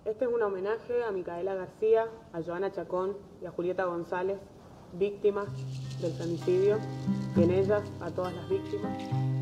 Este es un homenaje a Micaela García, a Joana Chacón y a Julieta González, víctimas del femicidio, y en ellas a todas las víctimas.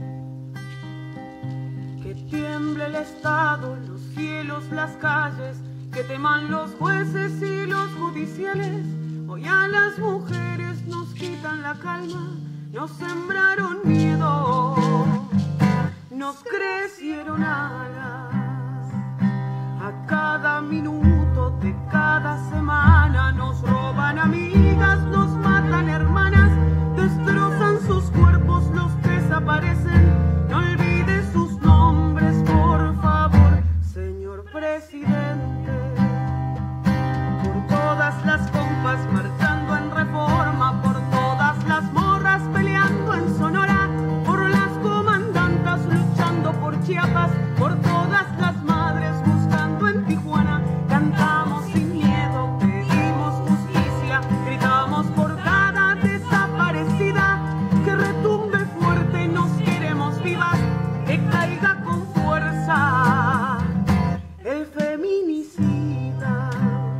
Que tiemble el Estado, los cielos, las calles, que teman los jueces y los judiciales. Hoy a las mujeres nos quitan la calma, nos sembraron miedo, nos crecieron alas. A cada minuto de cada semana nos roban amigas, nos matan hermanas, destrozan sus cuerpos, los desaparecen. No olvide sus nombres, por favor, señor presidente. Por todas las compas marchando en Reforma, por todas las morras peleando en Sonora, por las comandantas luchando por Chiapas, por todas las madres buscando en Tijuana. Cantamos sin miedo, pedimos justicia, gritamos por cada desaparecida. Que retumbe fuerte, nos queremos vivas, que caiga con fuerza el feminicida.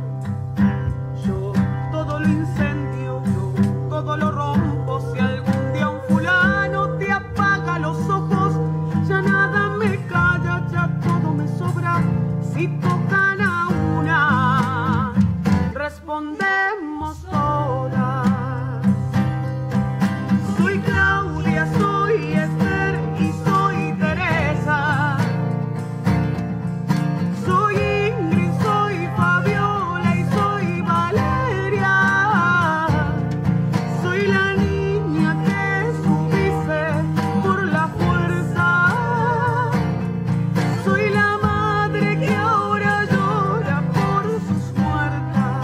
Yo todo lo incendio, yo todo lo rompo. Si algún día un fulano te apaga los ojos, ya nada me calla, ya todo me sobra. Si tocan a una, respondemos todas. Soy Claudia, soy Esther y soy Teresa. Soy Ingrid, soy Fabiola y soy Valeria. Soy la niña que subiste por la fuerza. Soy la madre que ahora llora por sus muertas.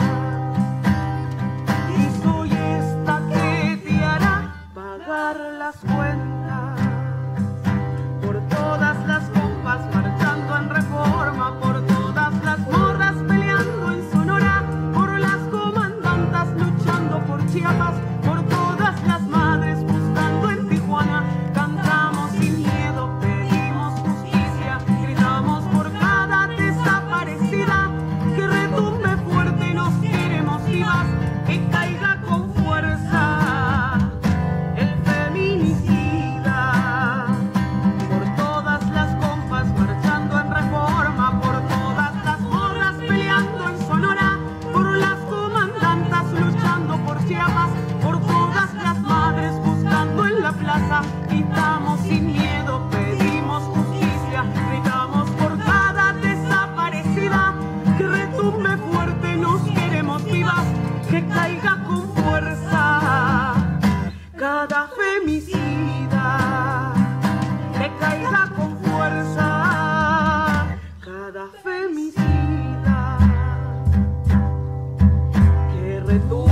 Y soy esta que te hará pagar las cuentas. Por todas las compas marchando en Reforma, por todas las morras peleando en Sonora, por las comandantas luchando por Chiapas, por todas las madres buscando en Tijuana. Cantamos sin miedo, pedimos justicia, gritamos por cada desaparecida. Que retumbe fuerte, nos queremos vivas, que caiga con fuerza el feminicida. Por todas las compas marchando en Reforma, por todas las morras peleando en Sonora, por las comandantas luchando por Chiapas, por todas las madres buscando en la plaza. Gritamos sin miedo, pedimos justicia, gritamos por cada desaparecida. Que retumbe fuerte, nos queremos vivas, que caiga con fuerza cada femicida. Que caiga con fuerza cada femicida. Que retumbe